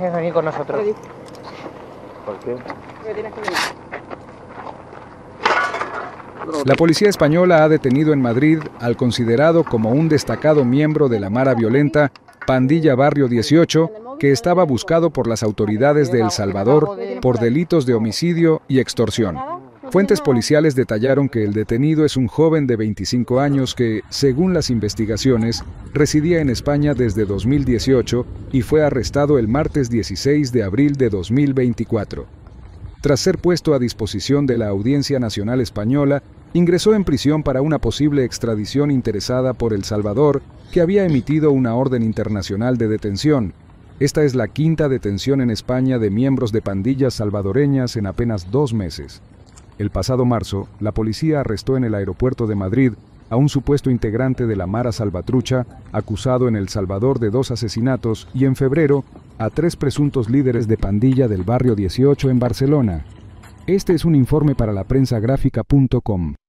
Es venir con nosotros. ¿Por qué? Porque tienes que venir. La policía española ha detenido en Madrid al considerado como un destacado miembro de la mara violenta Pandilla Barrio 18, que estaba buscado por las autoridades de El Salvador por delitos de homicidio y extorsión. Fuentes policiales detallaron que el detenido es un joven de 25 años que, según las investigaciones, residía en España desde 2018 y fue arrestado el martes 16 de abril de 2024. Tras ser puesto a disposición de la Audiencia Nacional Española, ingresó en prisión para una posible extradición interesada por El Salvador, que había emitido una orden internacional de detención. Esta es la quinta detención en España de miembros de pandillas salvadoreñas en apenas 2 meses. El pasado marzo, la policía arrestó en el aeropuerto de Madrid a un supuesto integrante de la Mara Salvatrucha, acusado en El Salvador de 2 asesinatos, y en febrero a 3 presuntos líderes de pandilla del barrio 18 en Barcelona. Este es un informe para laprensagráfica.com.